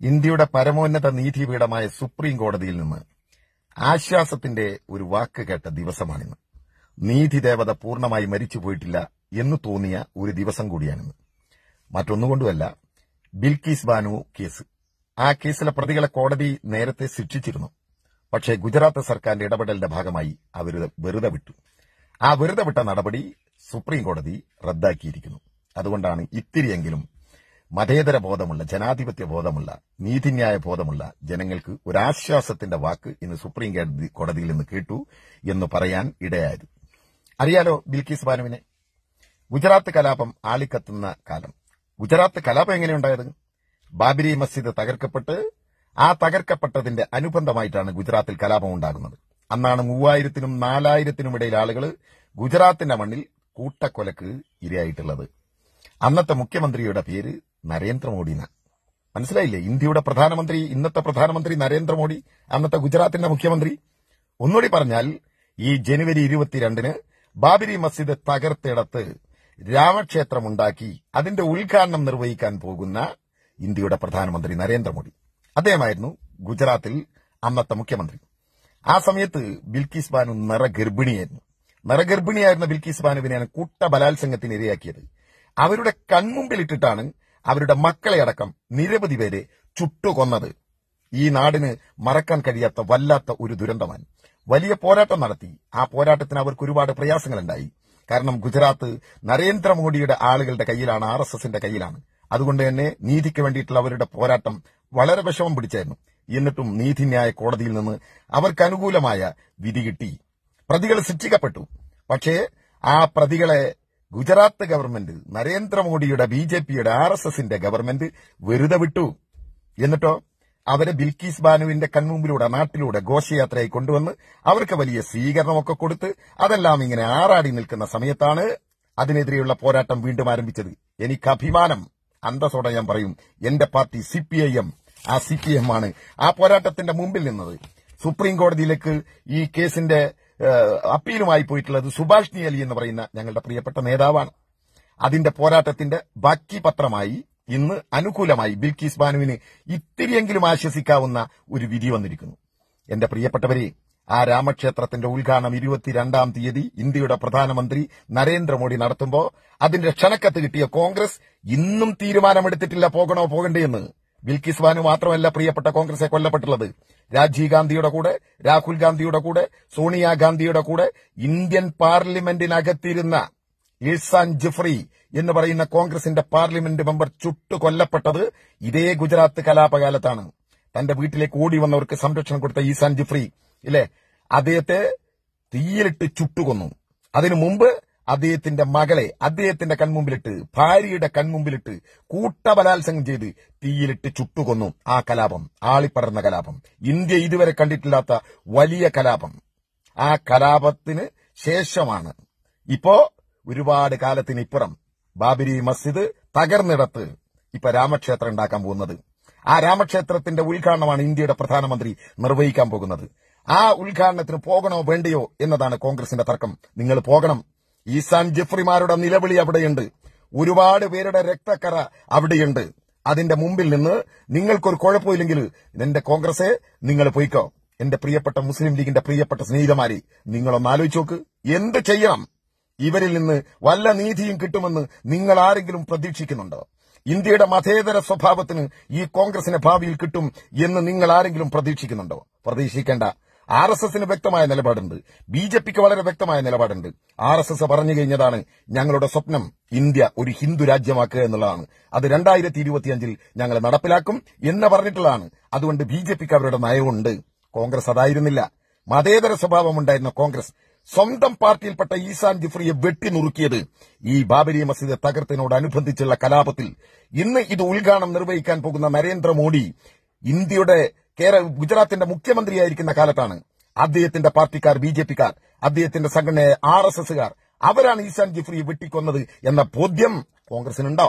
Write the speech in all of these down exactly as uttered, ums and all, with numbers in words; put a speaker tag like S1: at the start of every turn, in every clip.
S1: ഇന്ത്യയുടെ പരമോന്നത നീതിപീഠമായ സുപ്രീം കോടതിയിൽ നിന്ന് ആശ്വാസത്തിന്റെ ഒരു വാക്ക് കേട്ട ദിവസമാണിന്ന്. നീതിദേവത പൂർണ്ണമായി മരിച്ചുപോയിട്ടില്ല എന്ന് തോന്നിയ ഒരു ദിവസം കൂടിയാണിന്ന്. മറ്റൊന്നുകൊണ്ടുമല്ല, ബിൽക്കീസ് ബാനു കേസ്. ആ കേസിലെ പ്രതികളെ കോടതി നേരത്തെ ശിക്ഷിച്ചിരുന്നു. പക്ഷേ ഗുജറാത്ത് സർക്കാരിന്റെ ഇടപെടലിന്റെ ഭാഗമായി അവർ വെറുതെ വിട്ടു. ആ വെറുതെ വിട്ട നടപടി സുപ്രീം കോടതി റദ്ദാക്കിയിരിക്കുന്നു. അതുകൊണ്ടാണ് ഇത്തിരിയെങ്കിലും മതേതര ബോധമുള്ള, ജനാധിപത്യ ബോധമുള്ള, നീതിന്യായ ബോധമുള്ള ജനങ്ങൾക്ക് ഒരാശ്വാസത്തിന്റെ വാക്ക് ഇന്ന് സുപ്രീം കോടതിയിൽ നിന്ന് കേട്ടു എന്ന് പറയാൻ ഇടയായത്. അറിയാലോ ബിൽക്കീസ് ബാനുവിനെ. ഗുജറാത്ത് കലാപം ആളിക്കത്തുന്ന കാലം. ഗുജറാത്ത് കലാപം എങ്ങനെയുണ്ടായത്? ബാബരി മസ്ജിദ് തകർക്കപ്പെട്ട് ആ തകർക്കപ്പെട്ടതിന്റെ അനുബന്ധമായിട്ടാണ് ഗുജറാത്തിൽ കലാപം ഉണ്ടാകുന്നത്. അന്നാണ് മൂവായിരത്തിനും നാലായിരത്തിനും ഇടയിൽ ആളുകൾ ഗുജറാത്തിന്റെ മണ്ണിൽ കൂട്ടക്കൊലക്ക് ഇരയായിട്ടുള്ളത്. അന്നത്തെ മുഖ്യമന്ത്രിയുടെ പേര് നരേന്ദ്രമോദി. മനസ്സിലായില്ലേ? ഇന്ത്യയുടെ പ്രധാനമന്ത്രി, ഇന്നത്തെ പ്രധാനമന്ത്രി നരേന്ദ്രമോദി, അന്നത്തെ ഗുജറാത്തിന്റെ മുഖ്യമന്ത്രി. ഒന്നുകൂടി പറഞ്ഞാൽ, ഈ ജനുവരി ഇരുപത്തിരണ്ടിന് ബാബരി മസ്ജിദ് തകർത്തിടത്ത് രാമക്ഷേത്രമുണ്ടാക്കി അതിന്റെ ഉദ്ഘാടനം നിർവഹിക്കാൻ പോകുന്ന ഇന്ത്യയുടെ പ്രധാനമന്ത്രി നരേന്ദ്രമോദി. അദ്ദേഹമായിരുന്നു ഗുജറാത്തിൽ അന്നത്തെ മുഖ്യമന്ത്രി. ആ സമയത്ത് ബിൽക്കീസ് ബാനു നിറഗർഭിണിയായിരുന്നു. നിറഗർഭിണിയായിരുന്ന ബിൽക്കീസ് ബാനുവിനെയാണ് കൂട്ട ബലാത്സംഗത്തിന് ഇരയാക്കിയത്. അവരുടെ കൺമുമ്പിലിട്ടിട്ടാണ് അവരുടെ മക്കളെ അടക്കം നിരവധി പേരെ ചുട്ടുകൊന്നത്. ഈ നാടിന് മറക്കാൻ കഴിയാത്ത വല്ലാത്ത ഒരു ദുരന്തമാണ്. വലിയ പോരാട്ടം നടത്തി. ആ പോരാട്ടത്തിന് അവർക്ക് ഒരുപാട് പ്രയാസങ്ങളുണ്ടായി. കാരണം ഗുജറാത്ത് നരേന്ദ്രമോദിയുടെ ആളുകളുടെ കയ്യിലാണ്, ആർ എസ് എസിന്റെ കയ്യിലാണ്. അതുകൊണ്ട് തന്നെ നീതിക്ക് വേണ്ടിയിട്ടുള്ള അവരുടെ പോരാട്ടം വളരെ വിഷമം പിടിച്ചായിരുന്നു. എന്നിട്ടും നീതിന്യായ കോടതിയിൽ നിന്ന് അവർക്ക് അനുകൂലമായ വിധി കിട്ടി. പ്രതികൾ ശിക്ഷിക്കപ്പെട്ടു. പക്ഷേ ആ പ്രതികളെ ഗുജറാത്ത് ഗവൺമെന്റ്, നരേന്ദ്രമോദിയുടെ, ബി ജെ പിയുടെ, ആർ എസ് എസിന്റെ ഗവൺമെന്റ് വെറുതെ വിട്ടു. എന്നിട്ടോ അവരെ ബിൽക്കീസ് ബാനുവിന്റെ കൺമുമ്പിലൂടെ, നാട്ടിലൂടെ ഘോഷയാത്രയായി കൊണ്ടുവന്ന് അവർക്ക് വലിയ സ്വീകരണമൊക്കെ കൊടുത്ത് അതെല്ലാം ഇങ്ങനെ ആറാടി നിൽക്കുന്ന സമയത്താണ് അതിനെതിരെയുള്ള പോരാട്ടം വീണ്ടും ആരംഭിച്ചത്. എനിക്ക് അഭിമാനം, അന്തസ്സോടെ ഞാൻ പറയും, എന്റെ party C P I M, ആ സി പി എം ആണ് ആ പോരാട്ടത്തിന്റെ മുമ്പിൽ നിന്നത്. സുപ്രീം കോടതിയിലേക്ക് ഈ കേസിന്റെ അപ്പീലുമായി പോയിട്ടുള്ളത് സുഭാഷ്ണി അലി എന്ന് പറയുന്ന ഞങ്ങളുടെ പ്രിയപ്പെട്ട നേതാവാണ്. അതിന്റെ പോരാട്ടത്തിന്റെ ബാക്കി പത്രമായി ഇന്ന് അനുകൂലമായി ബിൽക്കീസ് ബാനുവിന് ഇത്തിരിയെങ്കിലും ആശ്വസിക്കാവുന്ന ഒരു വിധി വന്നിരിക്കുന്നു. എന്റെ പ്രിയപ്പെട്ടവരെ, ആ രാമക്ഷേത്രത്തിന്റെ ഉദ്ഘാടനം ഇരുപത്തിരണ്ടാം തീയതി ഇന്ത്യയുടെ പ്രധാനമന്ത്രി നരേന്ദ്രമോദി നടത്തുമ്പോൾ അതിന്റെ ക്ഷണക്കത്ത് കിട്ടിയ കോൺഗ്രസ് ഇന്നും തീരുമാനമെടുത്തിട്ടില്ല പോകണോ പോകണ്ടേ എന്ന്. ബിൽക്കീസ് ബാനു മാത്രമല്ല പ്രിയപ്പെട്ട കോൺഗ്രസെ കൊല്ലപ്പെട്ടുള്ളത്. രാജീവ് ഗാന്ധിയുടെ കൂടെ, രാഹുൽ ഗാന്ധിയുടെ കൂടെ, സോണിയാഗാന്ധിയുടെ കൂടെ ഇന്ത്യൻ പാർലമെന്റിനകത്തിരുന്ന ഈസാൻ ജിഫ്രി എന്ന് പറയുന്ന കോൺഗ്രസിന്റെ പാർലമെന്റ് മെമ്പർ ചുട്ടു കൊല്ലപ്പെട്ടത് ഇതേ ഗുജറാത്ത് കലാപകാലത്താണ്. തന്റെ വീട്ടിലേക്ക് ഓടി വന്നവർക്ക് സംരക്ഷണം കൊടുത്ത ഈസാൻ ജിഫ്രി ഇല്ലേ, അദ്ദേഹത്തെ തീയിലിട്ട് ചുട്ടുകൊന്നു. അതിനു മുമ്പ് അദ്ദേഹത്തിന്റെ മകളെ അദ്ദേഹത്തിന്റെ കൺമുമ്പിലിട്ട്, ഭാര്യയുടെ കൺമുമ്പിലിട്ട് കൂട്ടബലാത്സംഗം ചെയ്ത് തീയിലിട്ട് ചുട്ടുകൊന്നു. ആ കലാപം, ആളിപ്പടർന്ന കലാപം, ഇന്ത്യ ഇതുവരെ കണ്ടിട്ടില്ലാത്ത വലിയ കലാപം. ആ കലാപത്തിന് ശേഷമാണ് ഇപ്പോ ഒരുപാട് കാലത്തിനിപ്പുറം ബാബരി മസ്ജിദ് തകർന്നിടത്ത് ഇപ്പൊ രാമക്ഷേത്രം ഉണ്ടാക്കാൻ പോകുന്നത്. ആ രാമക്ഷേത്രത്തിന്റെ ഉദ്ഘാടനമാണ് ഇന്ത്യയുടെ പ്രധാനമന്ത്രി നിർവഹിക്കാൻ പോകുന്നത്. ആ ഉദ്ഘാടനത്തിന് പോകണോ വേണ്ടയോ എന്നതാണ് കോൺഗ്രസിന്റെ തർക്കം. നിങ്ങൾ പോകണം. ഈസാൻ ജിഫ്രിമാരുടെ നിലവിളി അവിടെയുണ്ട്. ഒരുപാട് പേരുടെ രക്തക്കറ അവിടെയുണ്ട്. അതിന്റെ മുമ്പിൽ നിന്ന് നിങ്ങൾക്കൊരു കുഴപ്പമില്ലെങ്കിൽ എന്റെ കോൺഗ്രസെ നിങ്ങൾ പോയിക്കോ. എന്റെ പ്രിയപ്പെട്ട മുസ്ലിം ലീഗിന്റെ പ്രിയപ്പെട്ട സ്നേഹിതമാരെ, നിങ്ങളൊന്ന് ആലോചിച്ച് നോക്ക്. എന്ത് ചെയ്യണം? ഇവരിൽ നിന്ന് വല്ല നീതിയും കിട്ടുമെന്ന് നിങ്ങൾ ആരെങ്കിലും പ്രതീക്ഷിക്കുന്നുണ്ടോ? ഇന്ത്യയുടെ മതേതര സ്വഭാവത്തിന് ഈ കോൺഗ്രസിന് ഭാവിയിൽ കിട്ടും എന്ന് നിങ്ങൾ ആരെങ്കിലും പ്രതീക്ഷിക്കുന്നുണ്ടോ? പ്രതീക്ഷിക്കേണ്ട. ആർ എസ് എസിന് വ്യക്തമായ നിലപാടുണ്ട്. ബി ജെ പിക്ക് വളരെ വ്യക്തമായ നിലപാടുണ്ട്. ആർ എസ് എസ് പറഞ്ഞു കഴിഞ്ഞതാണ് ഞങ്ങളുടെ സ്വപ്നം ഇന്ത്യ ഒരു ഹിന്ദു രാജ്യമാക്കുക എന്നുള്ളതാണ്. അത് രണ്ടായിരത്തി ഇരുപത്തിയഞ്ചിൽ ഞങ്ങൾ നടപ്പിലാക്കും എന്ന് പറഞ്ഞിട്ടുള്ളതാണ്. അതുകൊണ്ട് ബി ജെ പിക്ക് അവരുടെ നയമുണ്ട്. കോൺഗ്രസ് അതായിരുന്നില്ല. മതേതര സ്വഭാവമുണ്ടായിരുന്ന കോൺഗ്രസ് സ്വന്തം പാർട്ടിയിൽപ്പെട്ട ഈസാൻ ജിഫ്രിയെ വെട്ടിനുറുക്കിയത് ഈ ബാബരി മസ്ജിദ് തകർത്തിനോടനുബന്ധിച്ചുള്ള കലാപത്തിൽ. ഇന്ന് ഇത് ഉദ്ഘാടനം നിർവഹിക്കാൻ പോകുന്ന നരേന്ദ്രമോദി ഇന്ത്യയുടെ കേരള ഗുജറാത്തിന്റെ മുഖ്യമന്ത്രിയായിരിക്കുന്ന കാലത്താണ് അദ്ദേഹത്തിന്റെ പാർട്ടിക്കാർ, ബി ജെ പിക്കാർ, അദ്ദേഹത്തിന്റെ സംഘടനയായ ആർ എസ് എസുകാർ, അവരാണ് ഈസാൻ ജിഫ്രിയെ വെട്ടിക്കൊന്നത് എന്ന ബോധ്യം കോൺഗ്രസിനുണ്ടോ?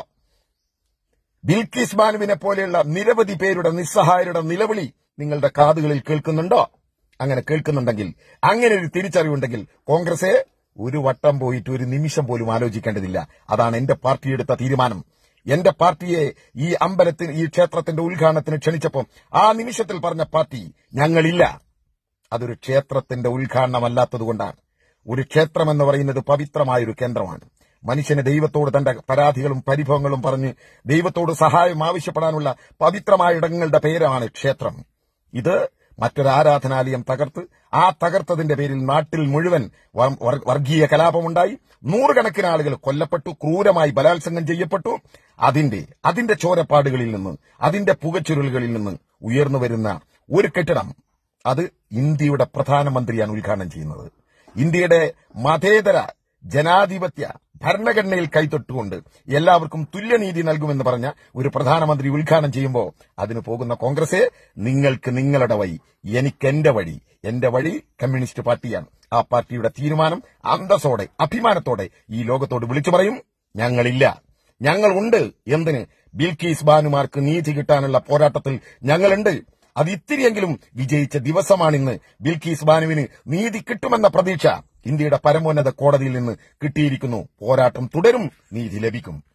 S1: ബിൽക്കീസ് ബാനുവിനെ പോലെയുള്ള നിരവധി പേരുടെ, നിസ്സഹായരുടെ നിലവിളി നിങ്ങളുടെ കാതുകളിൽ കേൾക്കുന്നുണ്ടോ? അങ്ങനെ കേൾക്കുന്നുണ്ടെങ്കിൽ, അങ്ങനെ ഒരു തിരിച്ചറിവുണ്ടെങ്കിൽ കോൺഗ്രസെ ഒരു വട്ടം പോയിട്ട് ഒരു നിമിഷം പോലും ആലോചിക്കേണ്ടതില്ല. അതാണ് എന്റെ പാർട്ടി എടുത്ത തീരുമാനം. എന്റെ പാർട്ടിയെ ഈ അമ്പലത്തിന് ഈ ക്ഷേത്രത്തിന്റെ ഉദ്ഘാടനത്തിന് ക്ഷണിച്ചപ്പോൾ ആ നിമിഷത്തിൽ പറഞ്ഞ പാർട്ടി ഞങ്ങളില്ല. അതൊരു ക്ഷേത്രത്തിന്റെ ഉദ്ഘാടനമല്ലാത്തതുകൊണ്ടാണ്. ഒരു ക്ഷേത്രം എന്ന് പറയുന്നത് പവിത്രമായൊരു കേന്ദ്രമാണ്. മനുഷ്യന് ദൈവത്തോട് തന്റെ പരാതികളും പരിഭവങ്ങളും പറഞ്ഞ് ദൈവത്തോട് സഹായം ആവശ്യപ്പെടാനുള്ള പവിത്രമായ ഇടങ്ങളുടെ പേരാണ് ക്ഷേത്രം. ഇത് മറ്റൊരു ആരാധനാലയം തകർത്ത് ആ തകർത്തതിന്റെ പേരിൽ നാട്ടിൽ മുഴുവൻ വർഗീയ കലാപമുണ്ടായി. നൂറുകണക്കിന് ആളുകൾ കൊല്ലപ്പെട്ടു, ക്രൂരമായി ബലാത്സംഗം ചെയ്യപ്പെട്ടു. അതിന്റെ അതിന്റെ ചോരപ്പാടുകളിൽ നിന്ന്, അതിന്റെ പുകച്ചുരുളുകളിൽ നിന്ന് ഉയർന്നു വരുന്ന ഒരു കെട്ടിടം, അത് ഇന്ത്യയുടെ പ്രധാനമന്ത്രിയാണ് ഉദ്ഘാടനം ചെയ്യുന്നത്. ഇന്ത്യയുടെ മതേതര ജനാധിപത്യ ഭരണഘടനയിൽ കൈത്തൊട്ടുകൊണ്ട് എല്ലാവർക്കും തുല്യനീതി നൽകുമെന്ന് പറഞ്ഞ ഒരു പ്രധാനമന്ത്രി ഉദ്ഘാടനം ചെയ്യുമ്പോൾ അതിന് പോകുന്ന കോൺഗ്രസെ, നിങ്ങൾക്ക് നിങ്ങളുടെ വഴി, എനിക്ക് എന്റെ വഴി. എന്റെ വഴി കമ്മ്യൂണിസ്റ്റ് പാർട്ടിയാണ്. ആ പാർട്ടിയുടെ തീരുമാനം അന്തസ്സോടെ അഭിമാനത്തോടെ ഈ ലോകത്തോട് വിളിച്ചു പറയും. ഞങ്ങളില്ല, ഞങ്ങൾ ഉണ്ട്. എന്തിന്? ബിൽക്കീസ് ബാനുമാർക്ക് നീതി കിട്ടാനുള്ള പോരാട്ടത്തിൽ ഞങ്ങളുണ്ട്. അത് ഇത്തിരിയെങ്കിലും വിജയിച്ച ദിവസമാണിന്ന്. ബിൽക്കീസ് ബാനുവിന് നീതി കിട്ടുമെന്ന പ്രതീക്ഷ ഇന്ത്യയുടെ പരമോന്നത കോടതിയിൽ നിന്ന് കിട്ടിയിരിക്കുന്നു. പോരാട്ടം തുടരും, നീതി ലഭിക്കും.